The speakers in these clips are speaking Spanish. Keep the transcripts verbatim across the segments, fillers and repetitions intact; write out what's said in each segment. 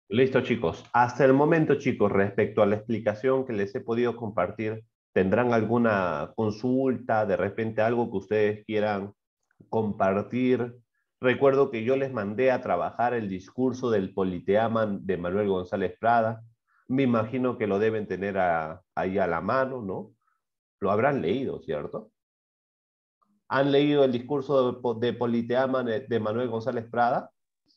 Listo, chicos. Hasta el momento, chicos, respecto a la explicación que les he podido compartir, ¿tendrán alguna consulta, de repente algo que ustedes quieran compartir? Recuerdo que yo les mandé a trabajar el discurso del Politeama de Manuel González Prada. Me imagino que lo deben tener a- ahí a la mano, ¿no? Lo habrán leído, ¿cierto? ¿Han leído el discurso de, Po- de Politeama de, de Manuel González Prada?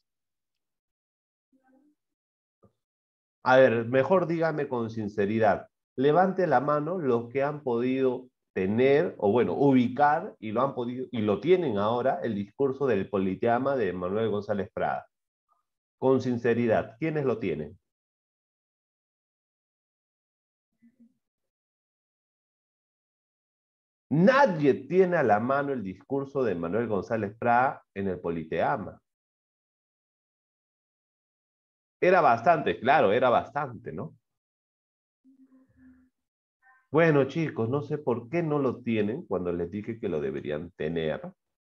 A ver, mejor dígame con sinceridad. Levante la mano los que han podido tener, o bueno, ubicar y lo han podido, y lo tienen ahora, el discurso del Politeama de Manuel González Prada. Con sinceridad, ¿quiénes lo tienen? Nadie tiene a la mano el discurso de Manuel González Prada en el Politeama. Era bastante, claro, era bastante, ¿no? Bueno, chicos, no sé por qué no lo tienen cuando les dije que lo deberían tener.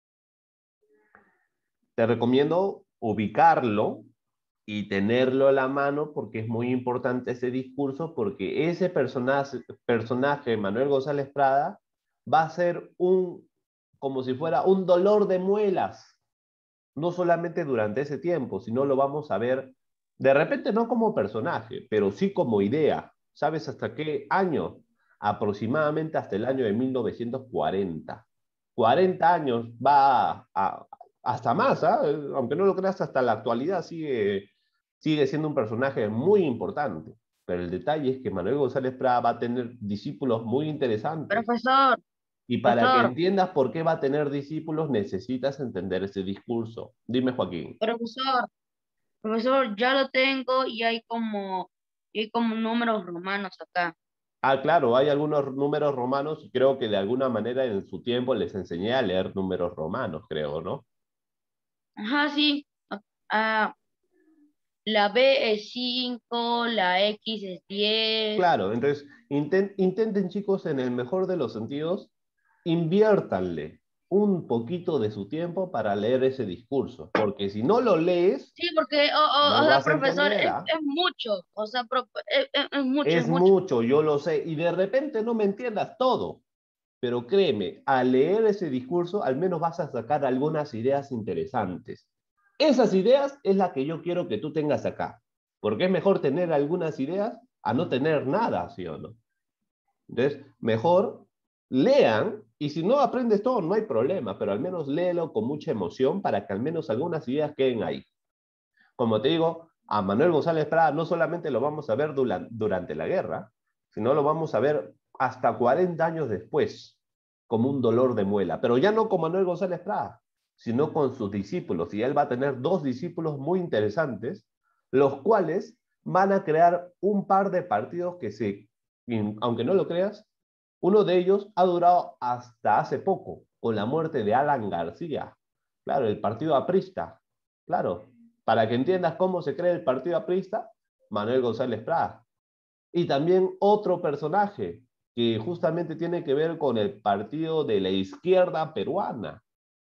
Te recomiendo ubicarlo y tenerlo a la mano porque es muy importante ese discurso, porque ese personaje, personaje Manuel González Prada, va a ser un, como si fuera un dolor de muelas, no solamente durante ese tiempo, sino lo vamos a ver de repente no como personaje, pero sí como idea. ¿Sabes hasta qué año? Aproximadamente hasta el año de mil novecientos cuarenta. cuarenta años va a, hasta más, ¿eh? Aunque no lo creas, hasta la actualidad sigue, sigue siendo un personaje muy importante. Pero el detalle es que Manuel González Prada va a tener discípulos muy interesantes. Profesor, Y para que profesor, entiendas por qué va a tener discípulos, necesitas entender ese discurso. Dime, Joaquín. profesor, profesor, ya lo tengo y hay como, y hay como números romanos acá. Ah, claro, hay algunos números romanos y creo que de alguna manera en su tiempo les enseñé a leer números romanos, creo, ¿no? Ajá, sí. Ah, la B es cinco, la X es diez. Claro, entonces inten- intenten, chicos, en el mejor de los sentidos, inviértanle un poquito de su tiempo para leer ese discurso, porque si no lo lees, Sí, porque, o, o, no o sea, vas a profesor, entender, es, ¿ah? es mucho, o sea, pro- es, es- es mucho, es Es mucho. mucho, yo lo sé, y de repente no me entiendas todo, pero créeme, al leer ese discurso, al menos vas a sacar algunas ideas interesantes. Esas ideas es la que yo quiero que tú tengas acá, porque es mejor tener algunas ideas a no tener nada, ¿sí o no? Entonces, mejor lean y si no aprendes todo, no hay problema, pero al menos léelo con mucha emoción para que al menos algunas ideas queden ahí. Como te digo, a Manuel González Prada no solamente lo vamos a ver durante la guerra, sino lo vamos a ver hasta cuarenta años después, como un dolor de muela, pero ya no con Manuel González Prada, sino con sus discípulos. Y él va a tener dos discípulos muy interesantes, los cuales van a crear un par de partidos que se, aunque no lo creas, uno de ellos ha durado hasta hace poco, con la muerte de Alan García. Claro, el partido aprista. Claro, para que entiendas cómo se crea el partido aprista, Manuel González Prada. Y también otro personaje que justamente tiene que ver con el partido de la izquierda peruana,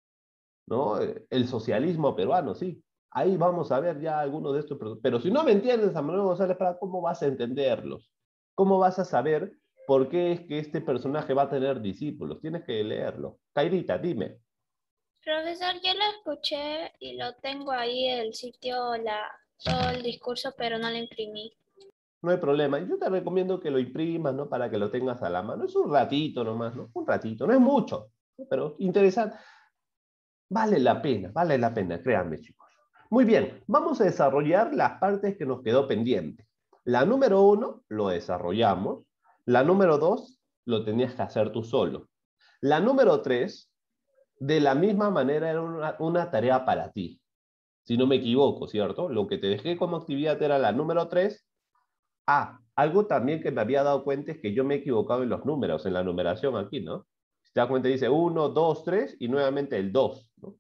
¿no? El socialismo peruano, sí. Ahí vamos a ver ya algunos de estos. Pero si no me entiendes a Manuel González Prada, ¿cómo vas a entenderlos? ¿Cómo vas a saber por qué es que este personaje va a tener discípulos? Tienes que leerlo. Cairita, dime. Profesor, yo lo escuché y lo tengo ahí el sitio, la, todo el discurso, pero no lo imprimí. No hay problema. Yo te recomiendo que lo imprimas, ¿no? Para que lo tengas a la mano. Es un ratito nomás, ¿no? Un ratito, no es mucho, pero interesante. Vale la pena, vale la pena, créanme, chicos. Muy bien, vamos a desarrollar las partes que nos quedó pendiente. La número uno lo desarrollamos. La número dos lo tenías que hacer tú solo. La número tres, de la misma manera, era una, una tarea para ti. Si no me equivoco, ¿cierto? Lo que te dejé como actividad era la número tres. Ah, algo también que me había dado cuenta es que yo me he equivocado en los números, en la numeración aquí, ¿no? Si te das cuenta, dice uno, dos, tres y nuevamente el dos, ¿no?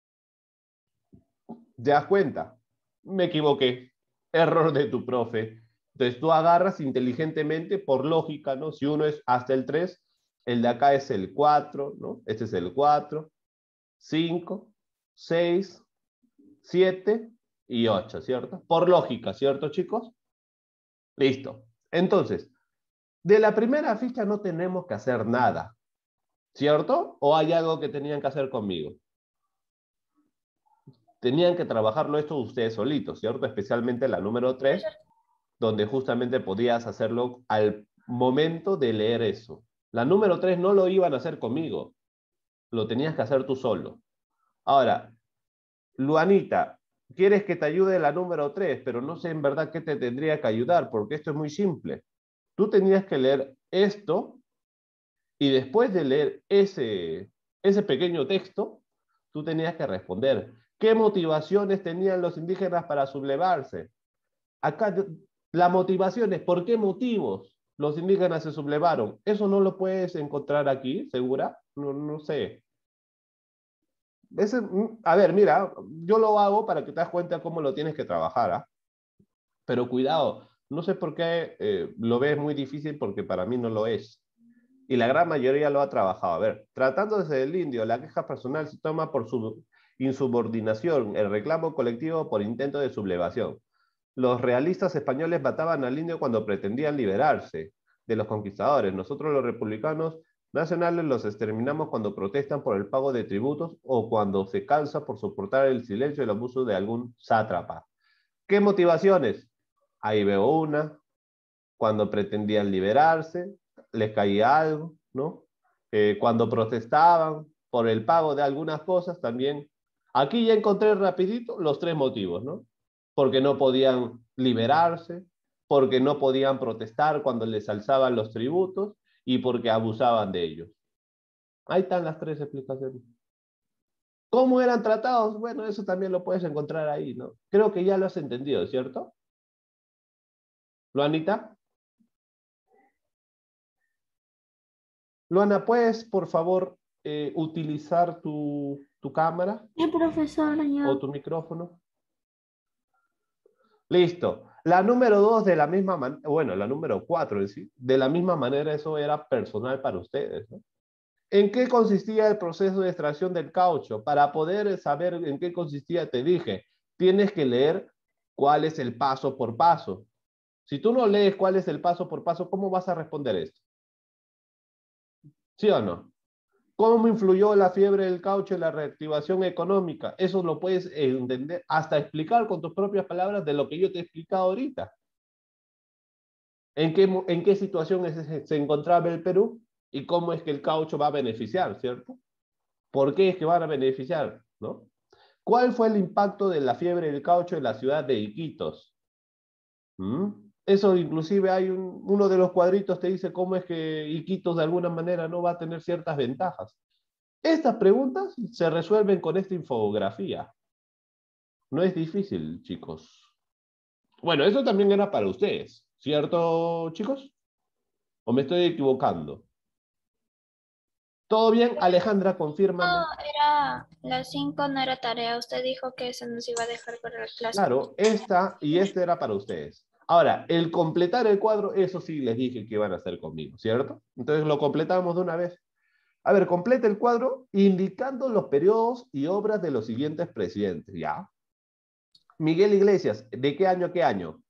¿Te das cuenta? Me equivoqué. Error de tu profe. Entonces tú agarras inteligentemente por lógica, ¿no? Si uno es hasta el tres, el de acá es el cuatro, ¿no? Este es el cuatro, cinco, seis, siete y ocho, ¿cierto? Por lógica, ¿cierto, chicos? Listo. Entonces, de la primera ficha no tenemos que hacer nada, ¿cierto? ¿O hay algo que tenían que hacer conmigo? Tenían que trabajarlo esto ustedes solitos, ¿cierto? Especialmente la número tres, donde justamente podías hacerlo al momento de leer eso. La número tres no lo iban a hacer conmigo, lo tenías que hacer tú solo. Ahora, Luanita, quieres que te ayude la número tres, pero no sé en verdad qué te tendría que ayudar, porque esto es muy simple. Tú tenías que leer esto y después de leer ese, ese pequeño texto, tú tenías que responder. ¿Qué motivaciones tenían los indígenas para sublevarse? Acá la motivación es ¿por qué motivos los indígenas se sublevaron? ¿Eso no lo puedes encontrar aquí, segura? No, no sé. Ese, a ver, mira, yo lo hago para que te das cuenta cómo lo tienes que trabajar, ¿ah? Pero cuidado, no sé por qué eh, lo ves muy difícil porque para mí no lo es. Y la gran mayoría lo ha trabajado. A ver, tratándose del indio, la queja personal se toma por su insubordinación, el reclamo colectivo por intento de sublevación. Los realistas españoles mataban al indio cuando pretendían liberarse de los conquistadores. Nosotros los republicanos nacionales los exterminamos cuando protestan por el pago de tributos o cuando se cansa por soportar el silencio y el abuso de algún sátrapa. ¿Qué motivaciones? Ahí veo una. Cuando pretendían liberarse, les caía algo, ¿no? Eh, cuando protestaban por el pago de algunas cosas también. Aquí ya encontré rapidito los tres motivos, ¿no? Porque no podían liberarse, porque no podían protestar cuando les alzaban los tributos y porque abusaban de ellos. Ahí están las tres explicaciones. ¿Cómo eran tratados? Bueno, eso también lo puedes encontrar ahí, ¿no? Creo que ya lo has entendido, ¿cierto? Luanita. Luana, ¿puedes, por favor, eh, utilizar tu, tu cámara Sí, profesor, ya. o tu micrófono? Listo. La número dos de la misma manera, bueno, la número cuatro en sí, de la misma manera eso era personal para ustedes, ¿no? ¿En qué consistía el proceso de extracción del caucho? Para poder saber en qué consistía, te dije, tienes que leer cuál es el paso por paso. Si tú no lees cuál es el paso por paso, ¿cómo vas a responder esto? ¿Sí o no? ¿Cómo influyó la fiebre del caucho en la reactivación económica? Eso lo puedes entender, hasta explicar con tus propias palabras de lo que yo te he explicado ahorita. ¿En qué, en qué situación es, se encontraba el Perú y cómo es que el caucho va a beneficiar, ¿cierto? ¿Por qué es que van a beneficiar, no? ¿Cuál fue el impacto de la fiebre del caucho en la ciudad de Iquitos? ¿Mm? Eso inclusive hay un, uno de los cuadritos te dice cómo es que Iquitos de alguna manera no va a tener ciertas ventajas. Estas preguntas se resuelven con esta infografía. No es difícil, chicos. Bueno, eso también era para ustedes, ¿cierto, chicos? ¿O me estoy equivocando? ¿Todo bien? Alejandra, confírmame. No, era las cinco, no era tarea. Usted dijo que se nos iba a dejar para la clase. Claro, esta y este era para ustedes. Ahora, el completar el cuadro, eso sí les dije que iban a hacer conmigo, ¿cierto? Entonces lo completamos de una vez. A ver, completa el cuadro indicando los periodos y obras de los siguientes presidentes, ¿ya? Miguel Iglesias, ¿de qué año a qué año?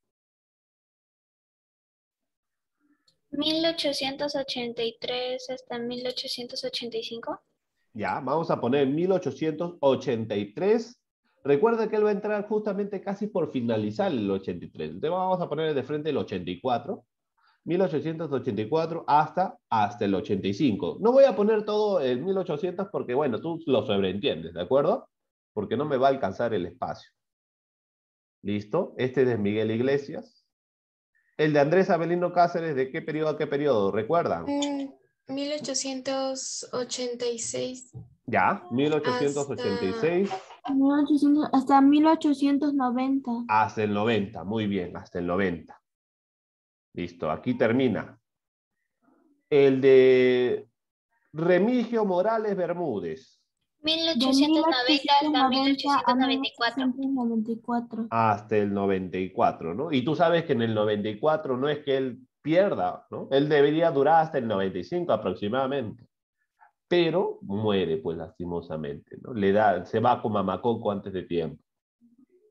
mil ochocientos ochenta y tres hasta mil ochocientos ochenta y cinco. Ya, vamos a poner mil ochocientos ochenta y tres. Recuerda que él va a entrar justamente casi por finalizar el ochenta y tres. Entonces vamos a poner de frente el ochenta y cuatro. mil ochocientos ochenta y cuatro hasta, hasta el ochenta y cinco. No voy a poner todo el mil ochocientos porque, bueno, tú lo sobreentiendes, ¿de acuerdo? Porque no me va a alcanzar el espacio. ¿Listo? Este es de Miguel Iglesias. El de Andrés Avelino Cáceres, ¿de qué periodo a qué periodo? ¿Recuerdan? Mm, mil ochocientos ochenta y seis Ya, mil ochocientos ochenta y seis. mil ochocientos, hasta mil ochocientos noventa. Hasta el noventa, muy bien, hasta el noventa. Listo, aquí termina. El de Remigio Morales Bermúdez. mil ochocientos noventa hasta mil ochocientos noventa y cuatro. noventa y cuatro. Hasta el noventa y cuatro, ¿no? Y tú sabes que en el noventa y cuatro no es que él pierda, ¿no? Él debería durar hasta el noventa y cinco aproximadamente. Pero muere, pues, lastimosamente, ¿no? Le da, se va con mamacoco antes de tiempo.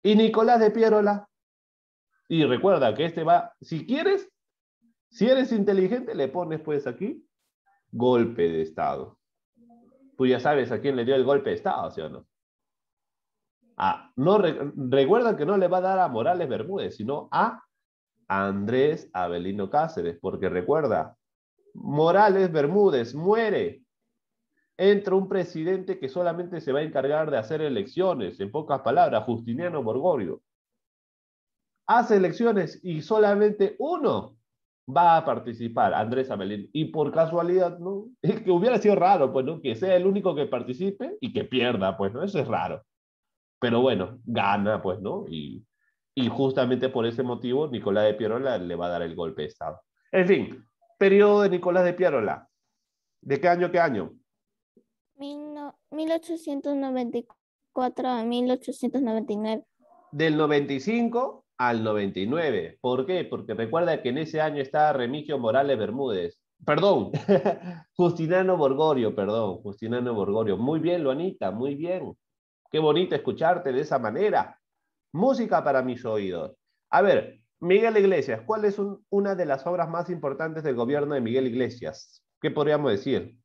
Y Nicolás de Piérola. Y recuerda que este va, si quieres, si eres inteligente, le pones pues aquí, golpe de Estado. Tú ya sabes a quién le dio el golpe de Estado, ¿sí o no? Ah, no re, recuerda que no le va a dar a Morales Bermúdez, sino a Andrés Avelino Cáceres, porque recuerda, Morales Bermúdez muere. Entra un presidente que solamente se va a encargar de hacer elecciones, en pocas palabras, Justiniano Borgorio. Hace elecciones y solamente uno va a participar, Andrés Avelino. Y por casualidad, ¿no? Es que hubiera sido raro, pues, ¿no? Que sea el único que participe y que pierda, pues, ¿no? Eso es raro. Pero bueno, gana, pues, ¿no? Y, y justamente por ese motivo, Nicolás de Piérola le va a dar el golpe de Estado. En fin, periodo de Nicolás de Piérola. ¿De qué año, qué año? mil ochocientos noventa y cuatro a mil ochocientos noventa y nueve. Del noventa y cinco al noventa y nueve. ¿Por qué? Porque recuerda que en ese año está Remigio Morales Bermúdez. Perdón, Justiniano Borgorio, perdón, Justiniano Borgorio. Muy bien, Luanita, muy bien. Qué bonito escucharte de esa manera. Música para mis oídos. A ver, Miguel Iglesias, ¿cuál es un, una de las obras más importantes del gobierno de Miguel Iglesias? ¿Qué podríamos decir?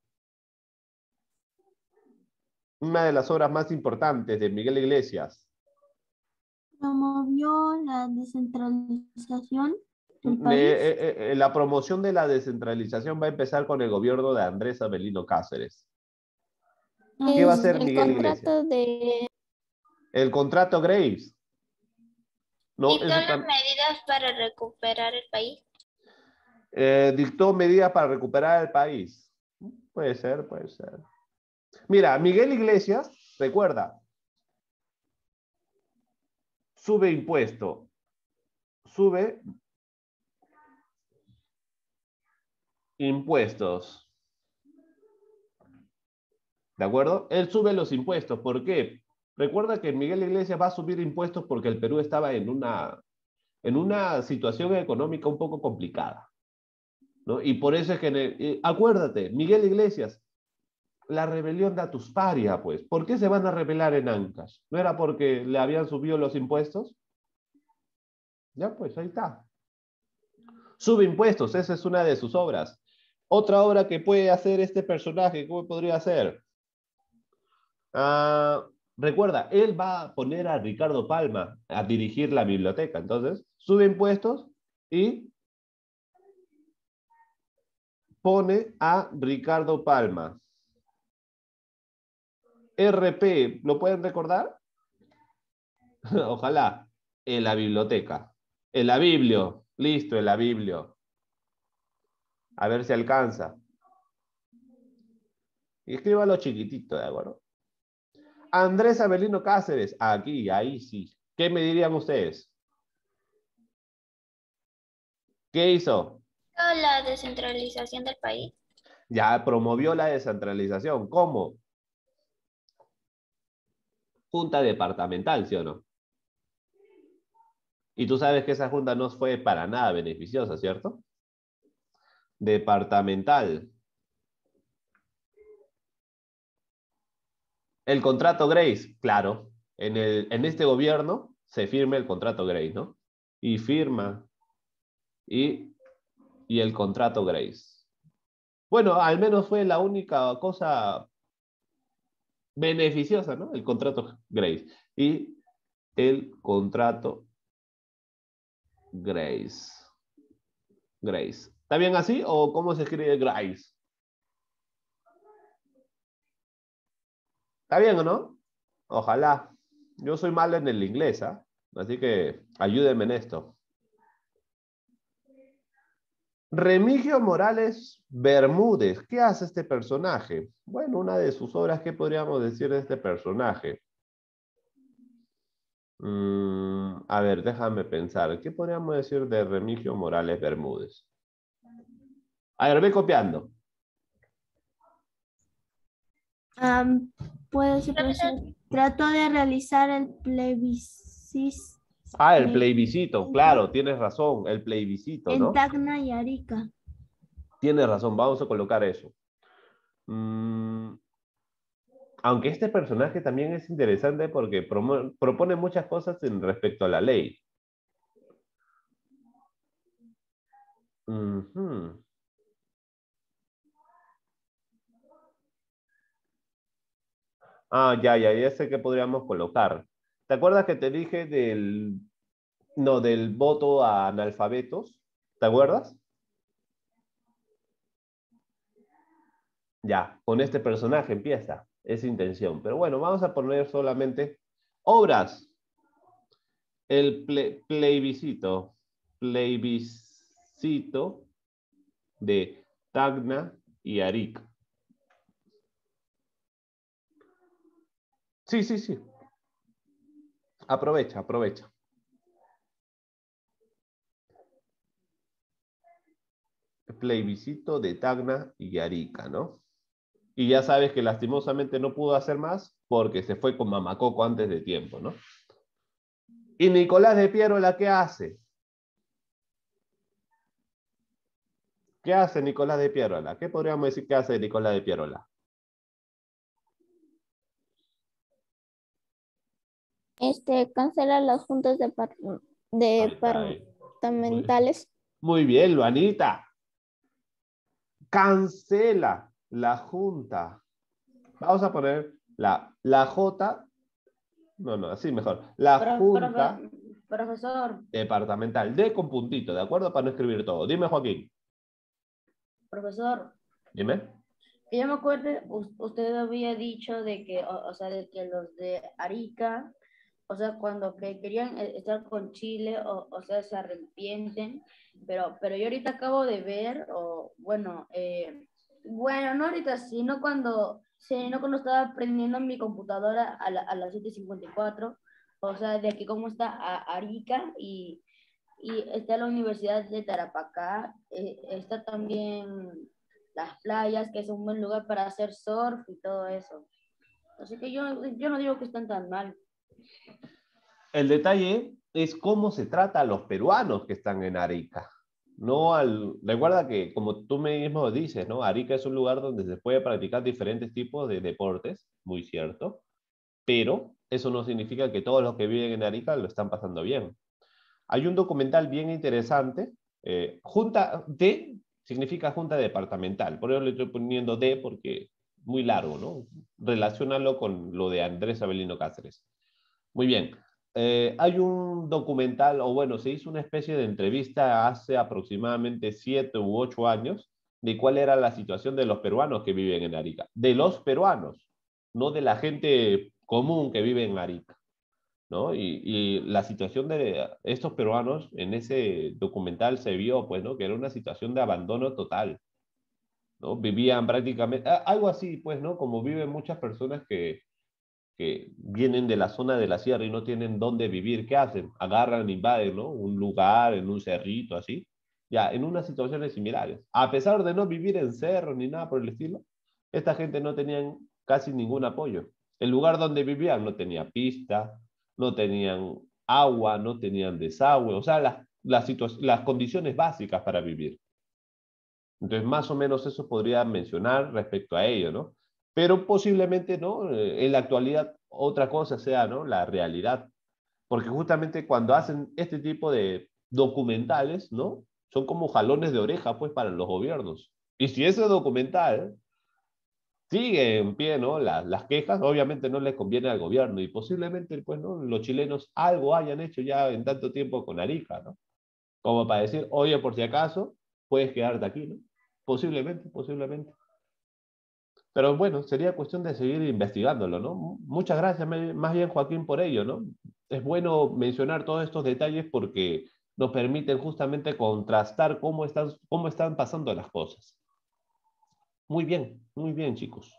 Una de las obras más importantes de Miguel Iglesias. Promovió la descentralización del país. Eh, eh, eh, la promoción de la descentralización va a empezar con el gobierno de Andrés Avelino Cáceres. ¿Qué va a hacer el Miguel contrato Iglesias? de El contrato Graves. No, dictó eso las tam- medidas para recuperar el país. eh, dictó medidas para recuperar el país. Puede ser, puede ser. Mira, Miguel Iglesias, recuerda, sube impuesto, sube impuestos. ¿De acuerdo? Él sube los impuestos. ¿Por qué? Recuerda que Miguel Iglesias va a subir impuestos porque el Perú estaba en una, en una situación económica un poco complicada, ¿no? Y por eso es que, en el- eh, acuérdate, Miguel Iglesias, la rebelión de Atusparia, pues. ¿Por qué se van a rebelar en Ancash? ¿No era porque le habían subido los impuestos? Ya, pues ahí está. Sube impuestos, esa es una de sus obras. Otra obra que puede hacer este personaje, ¿cómo podría ser? Ah, recuerda, él va a poner a Ricardo Palma a dirigir la biblioteca. Entonces, sube impuestos y pone a Ricardo Palma. R P, ¿lo pueden recordar? Ojalá. En la biblioteca. En la biblio. Listo, en la biblio. A ver si alcanza. Y escríbalo chiquitito, ¿de acuerdo? Andrés Avelino Cáceres. Aquí, ahí sí. ¿Qué me dirían ustedes? ¿Qué hizo? La descentralización del país. Ya promovió la descentralización. ¿Cómo? Junta departamental, ¿sí o no? Y tú sabes que esa junta no fue para nada beneficiosa, ¿cierto? Departamental. El contrato Grace, claro. En, el, en este gobierno se firma el contrato Grace, ¿no? Y firma. Y, y el contrato Grace. Bueno, al menos fue la única cosa beneficiosa, ¿no? El contrato Grace. Y el contrato Grace. Grace. ¿Está bien así o cómo se escribe Grace? ¿Está bien o no? Ojalá. Yo soy malo en el inglés, ¿ah? Así que ayúdenme en esto. Remigio Morales Bermúdez. ¿Qué hace este personaje? Bueno, una de sus obras, ¿qué podríamos decir de este personaje? Mm, a ver, déjame pensar. ¿Qué podríamos decir de Remigio Morales Bermúdez? A ver, ve copiando. Um, puede ser, profesor. Trató de realizar el plebiscito Ah, el plebiscito, claro, tienes razón, el plebiscito, en ¿no? Tacna y Arica. Tienes razón, vamos a colocar eso. Mm, Aunque este personaje también es interesante porque promo- propone muchas cosas en respecto a la ley. Ujú. Ah, ya, ya, ya sé que podríamos colocar. ¿Te acuerdas que te dije del, no, del voto a analfabetos? ¿Te acuerdas? Ya, con este personaje empieza esa intención. Pero bueno, vamos a poner solamente obras. El ple- plebiscito. Plebiscito de Tacna y Arica. Sí, sí, sí. Aprovecha, aprovecha. Plebiscito de Tacna y Arica, ¿no? Y ya sabes que lastimosamente no pudo hacer más porque se fue con Mamacoco antes de tiempo, ¿no? ¿Y Nicolás de Piérola qué hace? ¿Qué hace Nicolás de Piérola? ¿Qué podríamos decir que hace Nicolás de Piérola? Este, cancela las juntas depart- Ahí está, ahí. Muy, departamentales. muy bien, Luanita. Cancela la junta. Vamos a poner la, la J, no, no, así mejor. La Pro- junta profe- profesor, departamental, D con puntito, ¿de acuerdo? Para no escribir todo. Dime, Joaquín. profesor, Dime. que yo me acuerdo, us- usted había dicho de que, o, o sea, de que los de Arica, o sea, cuando que querían eh, estar con Chile, o, o sea, se arrepienten, pero, pero yo ahorita acabo de ver, o bueno, eh, bueno, no ahorita, sino cuando, sino cuando estaba aprendiendo mi computadora a, la- a las siete cincuenta y cuatro, o sea, de aquí cómo está a- Arica y, y está la Universidad de Tarapacá, eh, está también las playas, que es un buen lugar para hacer surf y todo eso. Así que yo, yo no digo que están tan mal. El detalle es cómo se trata a los peruanos que están en Arica. No al, recuerda que, como tú mismo dices, ¿no? Arica es un lugar donde se puede practicar diferentes tipos de deportes, muy cierto, pero eso no significa que todos los que viven en Arica lo están pasando bien. Hay un documental bien interesante, eh, Junta D significa Junta Departamental, por eso le estoy poniendo D porque muy largo, ¿no? Relacionarlo con lo de Andrés Avelino Cáceres. Muy bien. Eh, hay un documental, o bueno, se hizo una especie de entrevista hace aproximadamente siete u ocho años de cuál era la situación de los peruanos que viven en Arica. De los peruanos, no de la gente común que vive en Arica, ¿no? Y, y la situación de estos peruanos en ese documental se vio, pues, ¿no? Que era una situación de abandono total, ¿no? Vivían prácticamente, algo así, pues, ¿no? Como viven muchas personas que que vienen de la zona de la sierra y no tienen dónde vivir, ¿qué hacen? Agarran, invaden, ¿no? Un lugar en un cerrito, así. Ya, en unas situaciones similares. A pesar de no vivir en cerro ni nada por el estilo, esta gente no tenían casi ningún apoyo. El lugar donde vivían no tenía pista, no tenían agua, no tenían desagüe, o sea, las, las, las condiciones básicas para vivir. Entonces, más o menos eso podría mencionar respecto a ello, ¿no? Pero posiblemente, ¿no? Eh, En la actualidad otra cosa sea, ¿no? La realidad. Porque justamente cuando hacen este tipo de documentales, ¿no? Son como jalones de oreja, pues, para los gobiernos. Y si ese documental sigue en pie, ¿no? Las, las quejas, obviamente no les conviene al gobierno y posiblemente, pues, ¿no? Los chilenos algo hayan hecho ya en tanto tiempo con Arica, ¿no? Como para decir, oye, por si acaso, puedes quedarte aquí, ¿no? Posiblemente, posiblemente. Pero bueno, sería cuestión de seguir investigándolo, ¿no? Muchas gracias, más bien Joaquín, por ello, ¿no? Es bueno mencionar todos estos detalles porque nos permiten justamente contrastar cómo están, cómo están pasando las cosas. Muy bien, muy bien, chicos.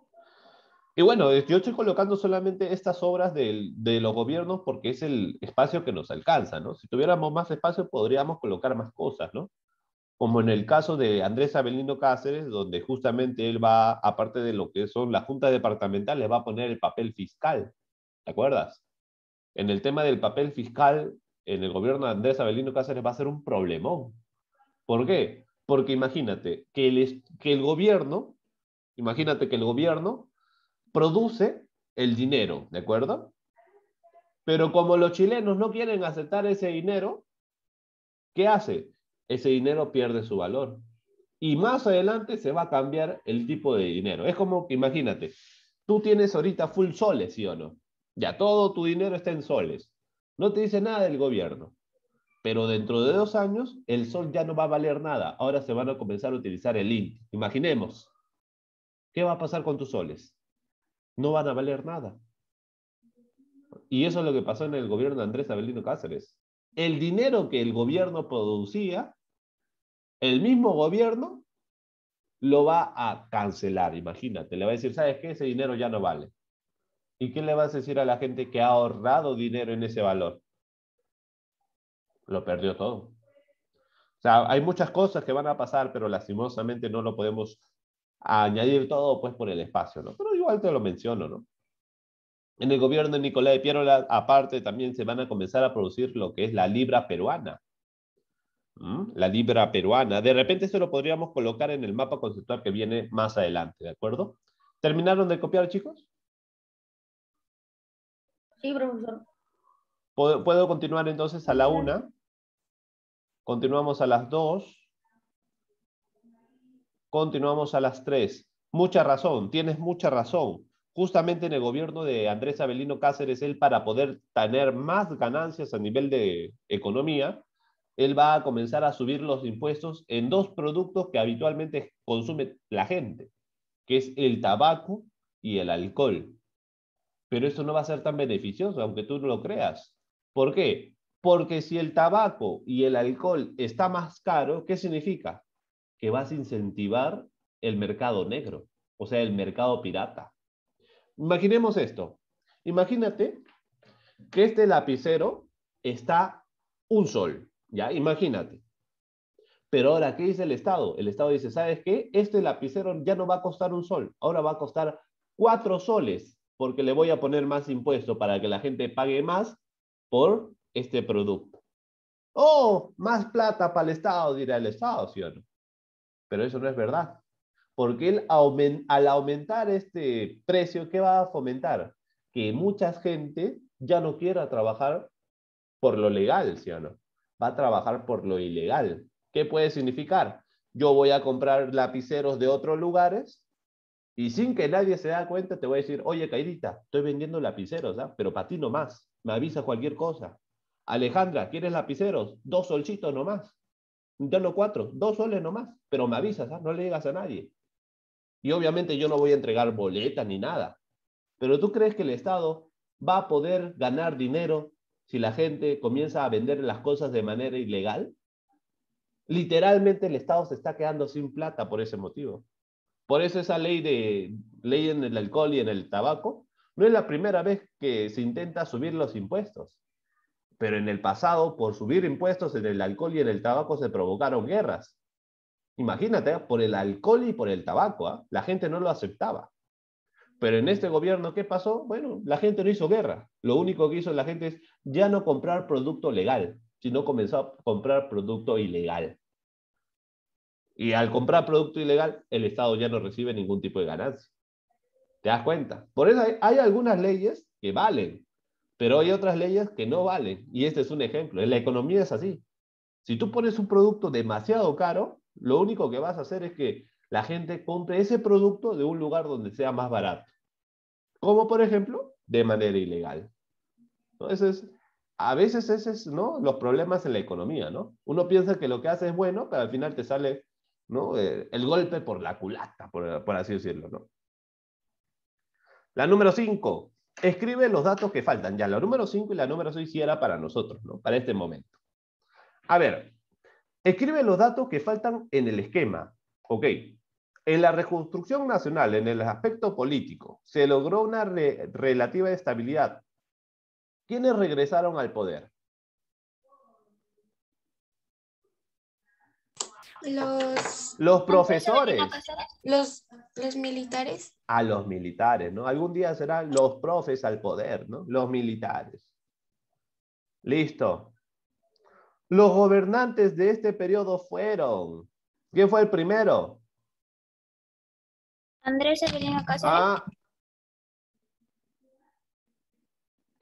Y bueno, yo estoy colocando solamente estas obras del, de los gobiernos porque es el espacio que nos alcanza, ¿no? Si tuviéramos más espacio podríamos colocar más cosas, ¿no? Como en el caso de Andrés Avelino Cáceres, donde justamente él va, aparte de lo que son las juntas departamentales, va a poner el papel fiscal, ¿te acuerdas? En el tema del papel fiscal, en el gobierno de Andrés Avelino Cáceres va a ser un problemón. ¿Por qué? Porque imagínate que el, que el gobierno, imagínate que el gobierno produce el dinero, ¿de acuerdo? Pero como los chilenos no quieren aceptar ese dinero, ¿qué hace? Ese dinero pierde su valor. Y más adelante se va a cambiar el tipo de dinero. Es como que imagínate, tú tienes ahorita full soles, ¿sí o no? Ya todo tu dinero está en soles. No te dice nada del gobierno. Pero dentro de dos años, el sol ya no va a valer nada. Ahora se van a comenzar a utilizar el I N T. Imaginemos, ¿qué va a pasar con tus soles? No van a valer nada. Y eso es lo que pasó en el gobierno de Andrés Avelino Cáceres. El dinero que el gobierno producía, el mismo gobierno lo va a cancelar, imagínate. Le va a decir, ¿sabes qué? Ese dinero ya no vale. ¿Y qué le vas a decir a la gente que ha ahorrado dinero en ese valor? Lo perdió todo. O sea, hay muchas cosas que van a pasar, pero lastimosamente no lo podemos añadir todo pues por el espacio, ¿no? Pero igual te lo menciono, ¿no? En el gobierno de Nicolás de Piérola, aparte, también se van a comenzar a producir lo que es la libra peruana. ¿Mm? La libra peruana. De repente esto lo podríamos colocar en el mapa conceptual que viene más adelante, ¿de acuerdo? ¿Terminaron de copiar, chicos? Sí, profesor. ¿Puedo, puedo continuar entonces a la una? Continuamos a las dos. Continuamos a las tres. Mucha razón, tienes mucha razón. Justamente en el gobierno de Andrés Avelino Cáceres, él para poder tener más ganancias a nivel de economía, él va a comenzar a subir los impuestos en dos productos que habitualmente consume la gente, que es el tabaco y el alcohol. Pero eso no va a ser tan beneficioso, aunque tú no lo creas. ¿Por qué? Porque si el tabaco y el alcohol está más caro, ¿qué significa? Que vas a incentivar el mercado negro, o sea, el mercado pirata. Imaginemos esto. Imagínate que este lapicero está un sol, ¿ya? Imagínate. Pero ahora, ¿qué dice el Estado? El Estado dice, ¿sabes qué? Este lapicero ya no va a costar un sol, ahora va a costar cuatro soles, porque le voy a poner más impuesto para que la gente pague más por este producto. Oh, más plata para el Estado, dirá el Estado, ¿sí o no? Pero eso no es verdad. Porque él, al aumentar este precio, ¿qué va a fomentar? Que mucha gente ya no quiera trabajar por lo legal, ¿sí o no? Va a trabajar por lo ilegal. ¿Qué puede significar? Yo voy a comprar lapiceros de otros lugares y sin que nadie se da cuenta te voy a decir, oye, Cairita, estoy vendiendo lapiceros, ¿ah? Pero para ti nomás. Me avisa cualquier cosa. Alejandra, ¿quieres lapiceros? Dos solcitos nomás. Ya no cuatro, dos soles nomás. Pero me avisas, ¿ah? No le digas a nadie. Y obviamente yo no voy a entregar boletas ni nada. Pero ¿tú crees que el Estado va a poder ganar dinero si la gente comienza a vender las cosas de manera ilegal? Literalmente el Estado se está quedando sin plata por ese motivo. Por eso esa ley, de, ley en el alcohol y en el tabaco no es la primera vez que se intenta subir los impuestos. Pero en el pasado, por subir impuestos en el alcohol y en el tabaco, se provocaron guerras. Imagínate, por el alcohol y por el tabaco, ¿eh? La gente no lo aceptaba. Pero en este gobierno, ¿qué pasó? Bueno, la gente no hizo guerra. Lo único que hizo la gente es ya no comprar producto legal, sino comenzó a comprar producto ilegal. Y al comprar producto ilegal, el Estado ya no recibe ningún tipo de ganancia. ¿Te das cuenta? Por eso hay, hay algunas leyes que valen, pero hay otras leyes que no valen. Y este es un ejemplo. En la economía es así. Si tú pones un producto demasiado caro, lo único que vas a hacer es que la gente compre ese producto de un lugar donde sea más barato. Como por ejemplo, de manera ilegal. Entonces, a veces ese es, ¿no?, los problemas en la economía, ¿no? Uno piensa que lo que hace es bueno, pero al final te sale, ¿no?, eh, el golpe por la culata, por, por así decirlo, ¿no? La número cinco. Escribe los datos que faltan. Ya, la número cinco y la número seis sí era para nosotros, ¿no? Para este momento. A ver. Escribe los datos que faltan en el esquema. Ok. En la reconstrucción nacional, en el aspecto político, se logró una re relativa estabilidad. ¿Quiénes regresaron al poder? Los, Los profesores. los, los militares. A los militares, ¿no? Algún día serán los profes al poder, ¿no? Los militares. Listo. Los gobernantes de este periodo fueron... ¿Quién fue el primero? Andrés Avelino Cáceres. Ah,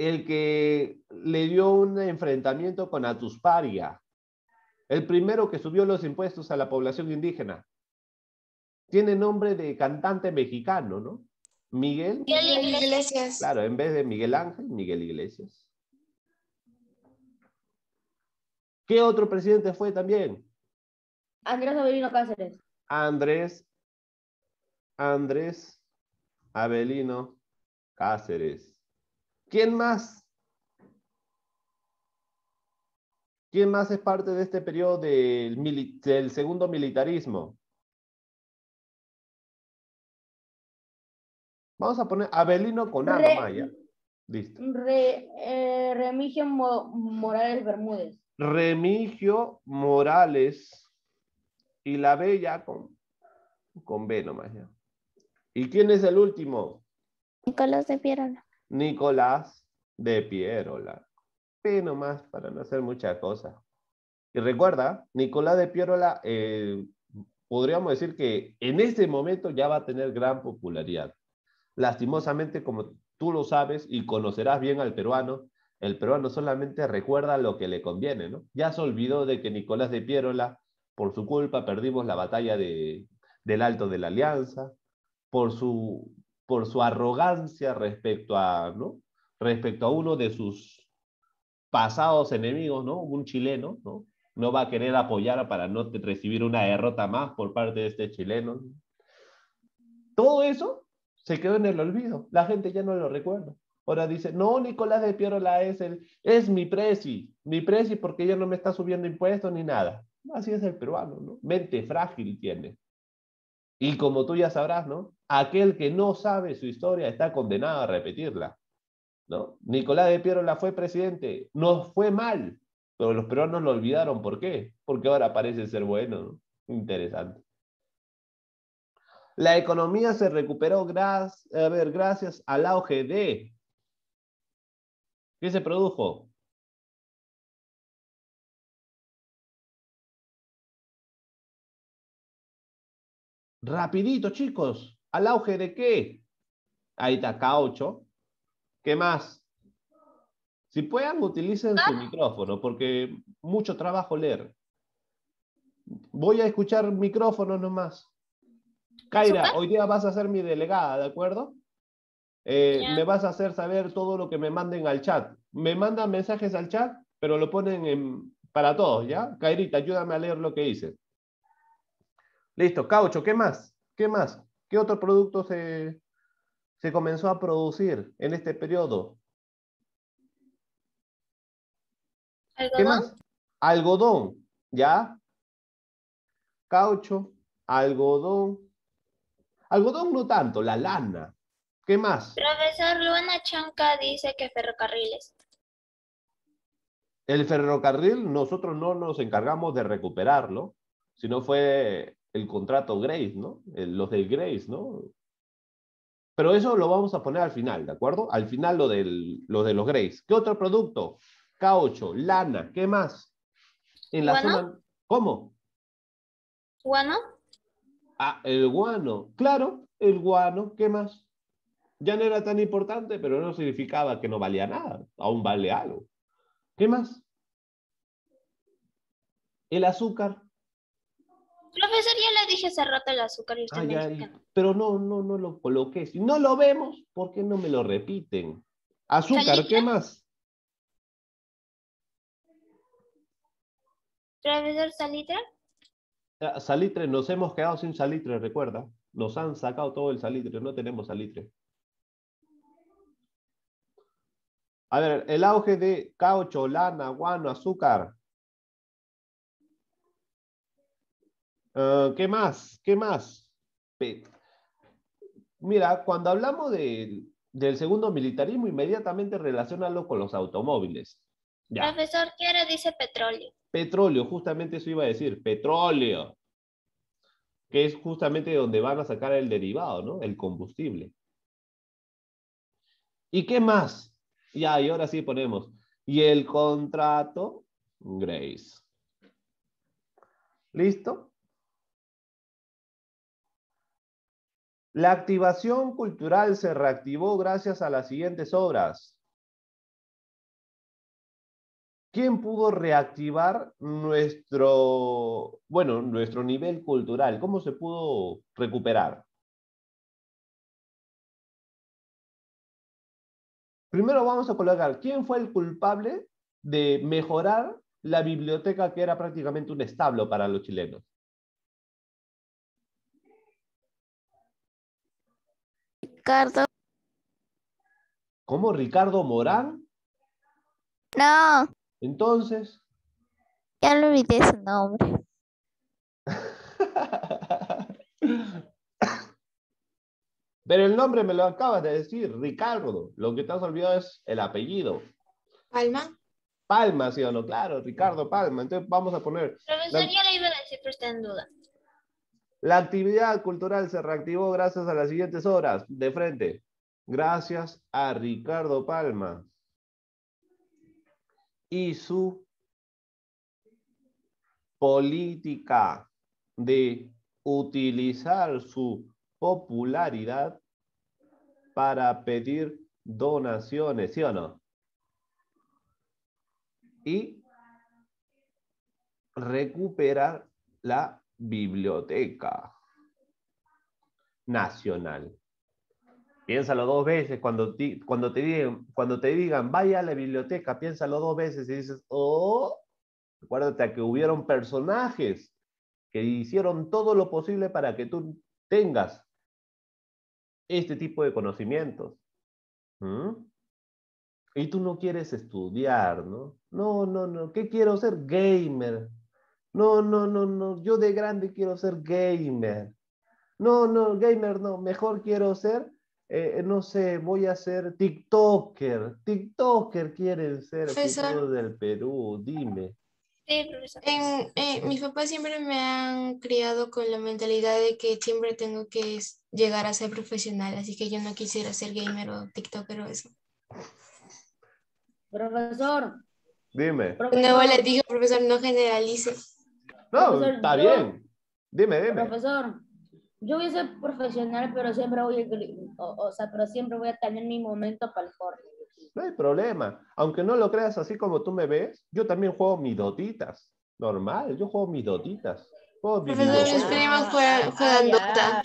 el que le dio un enfrentamiento con Atusparia, el primero que subió los impuestos a la población indígena. Tiene nombre de cantante mexicano, ¿no? Miguel. Miguel Iglesias. Iglesias. Claro, en vez de Miguel Ángel, Miguel Iglesias. ¿Qué otro presidente fue también? Andrés Avelino Cáceres. Andrés, Andrés Avelino Cáceres. ¿Quién más? ¿Quién más es parte de este periodo del, mili- del segundo militarismo? Vamos a poner Avelino con A Re- nomás, ¿ya? Listo. Re- eh, Remigio Mo- Morales Bermúdez. Remigio Morales y la B ya con, con B nomás, ¿ya? ¿Y quién es el último? Nicolás de Piérola. Nicolás de Piérola. P nomás para no hacer muchas cosas. Y recuerda, Nicolás de Piérola, eh, podríamos decir que en este momento ya va a tener gran popularidad. Lastimosamente, como tú lo sabes y conocerás bien al peruano, el peruano solamente recuerda lo que le conviene, ¿no? Ya se olvidó de que Nicolás de Piérola, por su culpa, perdimos la batalla de, del Alto de la Alianza, por su, por su arrogancia respecto a, ¿no? Respecto a uno de sus pasados enemigos, ¿no? Un chileno, ¿no? No va a querer apoyar para no recibir una derrota más por parte de este chileno. Todo eso se quedó en el olvido. La gente ya no lo recuerda. Ahora dice, no, Nicolás de Piérola es el, es mi presi, mi presi porque ya no me está subiendo impuestos ni nada. Así es el peruano, ¿no? Mente frágil tiene. Y como tú ya sabrás, ¿no? Aquel que no sabe su historia está condenado a repetirla, ¿no? Nicolás de Piérola fue presidente, nos fue mal, pero los peruanos lo olvidaron. ¿Por qué? Porque ahora parece ser bueno, ¿no? Interesante. La economía se recuperó gracias, a ver, gracias al auge de... ¿Qué se produjo? Rapidito, chicos. ¿Al auge de qué? Ahí está, caucho. ¿Qué más? Si puedan, utilicen su micrófono, porque mucho trabajo leer. Voy a escuchar micrófono nomás. Kaira, ¿Azúcar? hoy día vas a ser mi delegada, ¿de acuerdo? Eh, Ya. me vas a hacer saber todo lo que me manden al chat. Me mandan mensajes al chat, pero lo ponen en, para todos, ¿ya? Kairita, ayúdame a leer lo que hice. Listo, caucho, ¿qué más? ¿Qué más? ¿Qué otro producto se, se comenzó a producir en este periodo? ¿Qué ¿Algodón? más? Algodón, ¿ya? Caucho, algodón. Algodón no tanto, la lana. ¿Qué más? Profesor Luna Chanca dice que ferrocarriles. El ferrocarril, nosotros no nos encargamos de recuperarlo, sino fue el contrato Grace, ¿no? El- los del Grace, ¿no? Pero eso lo vamos a poner al final, ¿de acuerdo? Al final lo, del, lo de los Grace. ¿Qué otro producto? Caucho, lana, ¿qué más? En la ¿Guano? zona... ¿Cómo? ¿Guano? Ah, el guano. Claro, el guano, ¿qué más? Ya no era tan importante, pero no significaba que no valía nada. Aún vale algo. ¿Qué más? El azúcar. Profesor, ya le dije hace rato el azúcar y usted Ah, me ya, dijo que y- no. pero no, no, no lo coloqué. Si no lo vemos, ¿por qué no me lo repiten? Azúcar, ¿qué ¿Salitre? más? Profesor Salitre. Ah, salitre, nos hemos quedado sin salitre, recuerda. Nos han sacado todo el salitre, no tenemos salitre. A ver, el auge de caucho, lana, guano, azúcar. Ah, ¿qué más? ¿Qué más? Pe- Mira, cuando hablamos de, del segundo militarismo, inmediatamente relacionalo con los automóviles. Ya, Profesor Quiere dice petróleo. petróleo, justamente eso iba a decir, petróleo, que es justamente donde van a sacar el derivado, ¿no? El combustible. ¿Y qué más? Ya, y ahora sí ponemos. Y el contrato Grace. ¿Listo? La activación cultural se reactivó gracias a las siguientes obras. ¿quién pudo reactivar nuestro, bueno, nuestro nivel cultural? ¿Cómo se pudo recuperar? Primero vamos a colocar, ¿quién fue el culpable de mejorar la biblioteca que era prácticamente un establo para los chilenos? Ricardo. ¿Cómo? ¿Ricardo Morán? No, Entonces... ya lo olvidé su nombre. Pero el nombre me lo acabas de decir, Ricardo. Lo que te has olvidado es el apellido. Palma. Palma, ¿sí o no? Claro, Ricardo Palma. Entonces vamos a poner... Profesor, La, ya le iba a decir, pero está en duda. la actividad cultural se reactivó gracias a las siguientes horas. De frente. Gracias a Ricardo Palma y su política de utilizar su popularidad para pedir donaciones, ¿sí o no? Y recuperar la biblioteca nacional. Piénsalo dos veces cuando te, cuando te digan, cuando te digan, vaya a la biblioteca, piénsalo dos veces y dices, oh, acuérdate que hubieron personajes que hicieron todo lo posible para que tú tengas este tipo de conocimientos. ¿Mm? Y tú no quieres estudiar, ¿no? No, no, no. ¿Qué quiero ser? Gamer. No, no, no, no. Yo de grande quiero ser gamer. No, no, gamer no. Mejor quiero ser, eh, no sé, voy a ser TikToker. TikToker quieren ser Profesor, futuros del Perú. Dime. Sí, profesor. en, eh, mis papás siempre me han criado con la mentalidad de que siempre tengo que s- llegar a ser profesional, así que yo no quisiera ser gamer o TikToker o eso. Profesor, Dime. De nuevo le profesor, digo, profesor, no generalice. No, profesor, está yo, bien. Dime, dime. profesor, yo voy a ser profesional, pero siempre voy a, o, o sea, pero siempre voy a tener mi momento para el Fortnite. No hay problema. Aunque no lo creas así como tú me ves, yo también juego mis dotitas. Normal, yo juego mis dotitas. Juego mis Profesor, mis videojuegos. primos juegan, Ah, ah, juegan Dota. ya.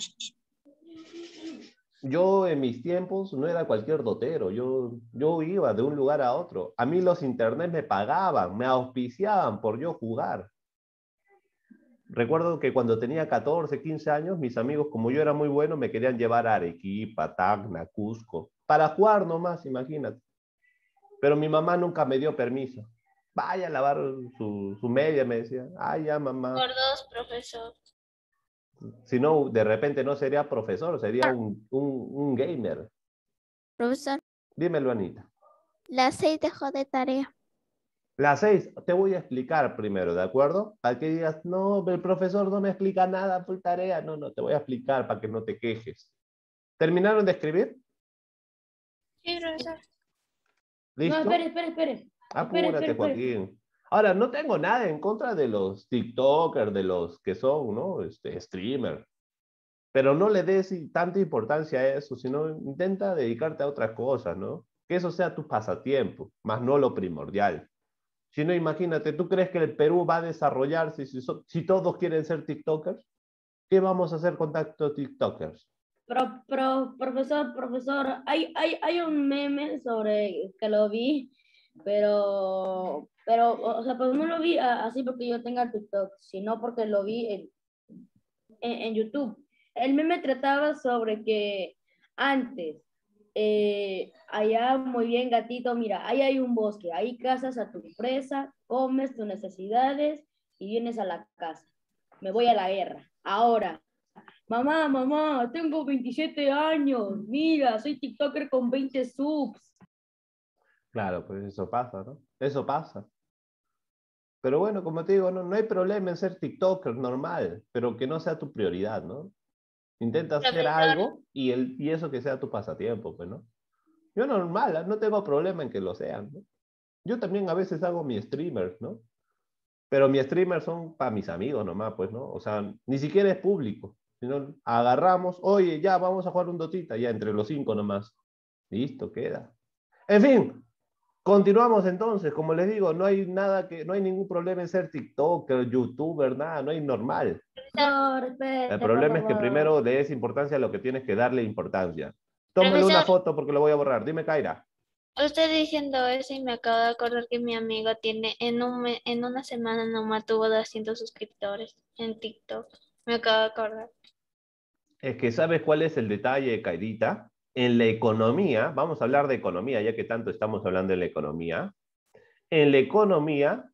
Yo en mis tiempos no era cualquier dotero. Yo, yo iba de un lugar a otro. A mí los internet me pagaban, me auspiciaban por yo jugar. Recuerdo que cuando tenía catorce, quince años, mis amigos, como yo era muy bueno, me querían llevar a Arequipa, Tacna, Cusco, para jugar nomás, imagínate. Pero mi mamá nunca me dio permiso. Vaya a lavar su, su media, me decía. Ay, ya, mamá. Por dos, profesor. Si no, de repente no sería profesor, sería un, un, un gamer. Profesor, Dímelo, Anita. las seis dejó de tarea. Las seis, te voy a explicar primero, ¿de acuerdo? Para que digas, no, el profesor no me explica nada por tarea. No, no, te voy a explicar para que no te quejes. ¿Terminaron de escribir? Sí, profesor. No, ¿Listo? espere, espere, espere. Espere, Apúrate, espere, espere. Joaquín. Ahora, no tengo nada en contra de los TikTokers, de los que son, ¿no? Este, streamers. Pero no le des tanta importancia a eso, sino intenta dedicarte a otras cosas, ¿no? Que eso sea tu pasatiempo, más no lo primordial. Si no, imagínate, ¿tú crees que el Perú va a desarrollarse si, so, si todos quieren ser TikTokers? ¿Qué vamos a hacer con tantos TikTokers? Pro, pro, profesor, profesor, hay, hay, hay un meme sobre que lo vi, pero, pero, o sea, pues no lo vi a- así porque yo tenga TikTok, sino porque lo vi en, en, en YouTube. El meme trataba sobre que antes, eh, allá muy bien gatito, mira, ahí hay un bosque, ahí cazas a tu presa, comes tus necesidades y vienes a la casa. Me voy a la guerra. Ahora, mamá, mamá, tengo veintisiete años, mira, soy TikToker con veinte subs. Claro, pues eso pasa, ¿no? Eso pasa. Pero bueno, como te digo, no, no hay problema en ser TikToker normal, pero que no sea tu prioridad, ¿no? Intenta hacer Profesor, algo y, el, y eso que sea tu pasatiempo, pues, ¿no? Yo normal, no tengo problema en que lo sean, ¿no? Yo también a veces hago mi streamers, ¿no? Pero mis streamers son para mis amigos nomás, pues, ¿no? O sea, ni siquiera es público, sino agarramos, oye, ya, vamos a jugar un dotita, ya entre los cinco nomás. Listo, queda. En fin, Continuamos entonces, como les digo, no hay nada que, no hay ningún problema en ser TikToker, YouTuber, nada, no hay normal. No, respete, El problema por es que favor. primero le des importancia a lo que tienes que darle importancia. Tómale una Profesor. foto porque lo voy a borrar. Dime, Kaira. Usted diciendo eso y me acabo de acordar que mi amigo tiene en un me- en una semana nomás tuvo doscientos suscriptores en TikTok. Me acabo de acordar. Es que ¿sabes cuál es el detalle, Kairita? En la economía, vamos a hablar de economía, ya que tanto estamos hablando de la economía. En la economía,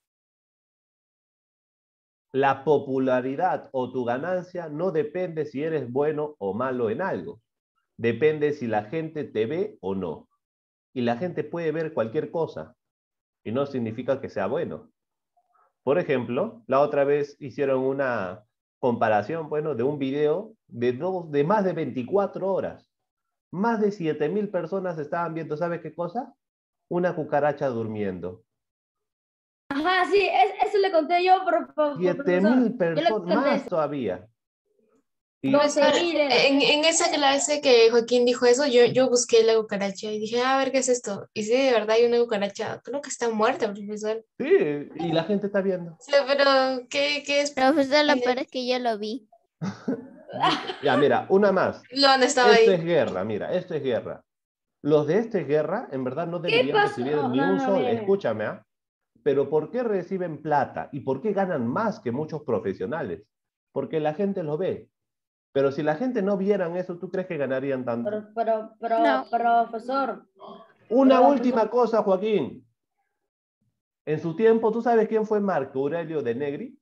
la popularidad o tu ganancia no depende si eres bueno o malo en algo. Depende si la gente te ve o no. Y la gente puede ver cualquier cosa. Y no significa que sea bueno. Por ejemplo, la otra vez hicieron una comparación, bueno, de un video de, dos, de más de veinticuatro horas. Más de siete mil personas estaban viendo, ¿sabes qué cosa? Una cucaracha durmiendo. Ajá, sí, es- eso le conté yo, por favor. siete mil personas, más todavía. Y, Profesor, doce mil era. en, en esa clase que Joaquín dijo eso, yo, yo busqué la cucaracha y dije, "Ah, a ver, ¿qué es esto?" Y sí, de verdad hay una cucaracha, creo que está muerta, profesor. sí, y la gente está viendo. Sí, pero, ¿qué, qué es? Profesor, lo peor es que yo lo vi. Ya, mira, una más. Luana estaba Esto ahí. es guerra, mira, esto es guerra. Los de esta guerra, en verdad, no ¿Qué deberían pasó? recibir No, ni no, un no, sol. mire, mire. Escúchame, ¿ah? Pero ¿por qué reciben plata? ¿Y por qué ganan más que muchos profesionales? Porque la gente lo ve. Pero si la gente no vieran eso, ¿tú crees que ganarían tanto? Pero, pero, pero, No. profesor. Una Profesor. última cosa, Joaquín. En su tiempo, ¿tú sabes quién fue Marco Aurelio de Negri?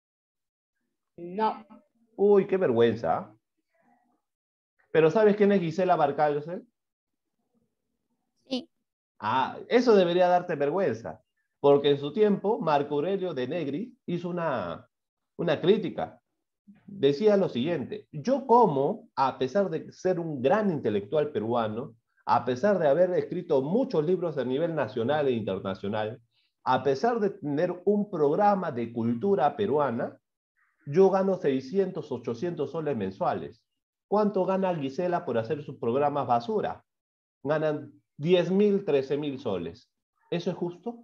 No. Uy, qué vergüenza. ¿Ah? Pero ¿sabes quién es Gisela Barcárcel? Sí. Ah, eso debería darte vergüenza. Porque en su tiempo, Marco Aurelio de Negri hizo una, una crítica. Decía lo siguiente: yo como, a pesar de ser un gran intelectual peruano, a pesar de haber escrito muchos libros a nivel nacional e internacional, a pesar de tener un programa de cultura peruana, yo gano seiscientos, ochocientos soles mensuales. ¿Cuánto gana Gisela por hacer sus programas basura? Ganan diez mil, trece mil soles. ¿Eso es justo?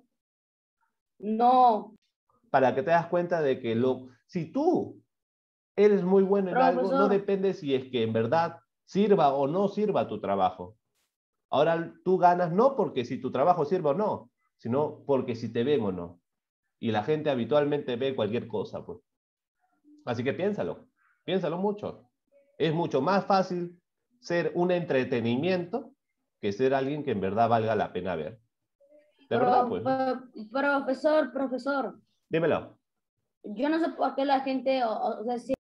No. Para que te das cuenta de que lo, si tú eres muy bueno en algo, no Profesor. depende si es que en verdad sirva o no sirva tu trabajo. Ahora tú ganas no porque si tu trabajo sirva o no, sino porque si te ven o no. Y la gente habitualmente ve cualquier cosa, pues. Así que piénsalo, piénsalo mucho. Es mucho más fácil ser un entretenimiento que ser alguien que en verdad valga la pena ver. De Pro- verdad, pues. pro- profesor, profesor. Dímelo. Yo no sé por qué la gente, o, o- o sea, si-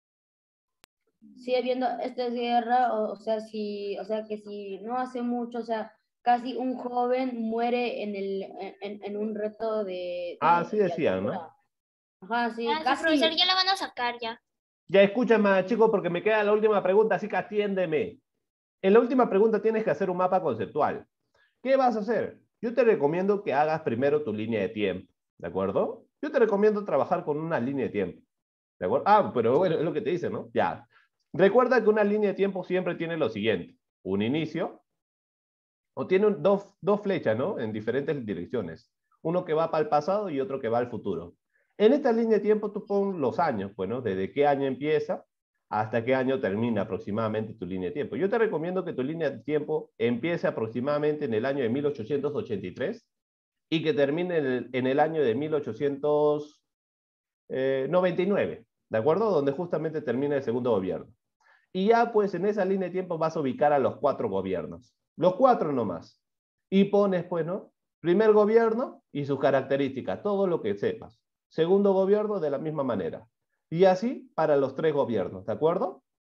sigue viendo esta guerra, o, o sea, si, o sea, que si no hace mucho, o sea, casi un joven muere en el, en, en un reto de, Ah, de- sí de decían, altura. ¿no? Ajá, sí, Ah, sí, casi. profesor, ya la van a sacar ya. Ya escúchame, chicos, porque me queda la última pregunta, así que atiéndeme. En la última pregunta tienes que hacer un mapa conceptual. ¿Qué vas a hacer? Yo te recomiendo que hagas primero tu línea de tiempo, ¿de acuerdo? Yo te recomiendo trabajar con una línea de tiempo, ¿de acuerdo? Ah, pero bueno, es lo que te dice, ¿no? Ya. Recuerda que una línea de tiempo siempre tiene lo siguiente: un inicio, o tiene un- dos, dos flechas, ¿no? En diferentes direcciones. Uno que va para el pasado y otro que va al futuro. En esta línea de tiempo tú pon los años, pues, ¿no? Desde qué año empieza hasta qué año termina aproximadamente tu línea de tiempo. Yo te recomiendo que tu línea de tiempo empiece aproximadamente en el año de mil ochocientos ochenta y tres y que termine en el, en el año de mil ochocientos noventa y nueve, ¿de acuerdo? Donde justamente termina el segundo gobierno. Y ya pues en esa línea de tiempo vas a ubicar a los cuatro gobiernos. Los cuatro nomás. Y pones, pues, ¿no? Primer gobierno y sus características, todo lo que sepas. Segundo gobierno de la misma manera. Y así para los tres gobiernos, ¿de acuerdo?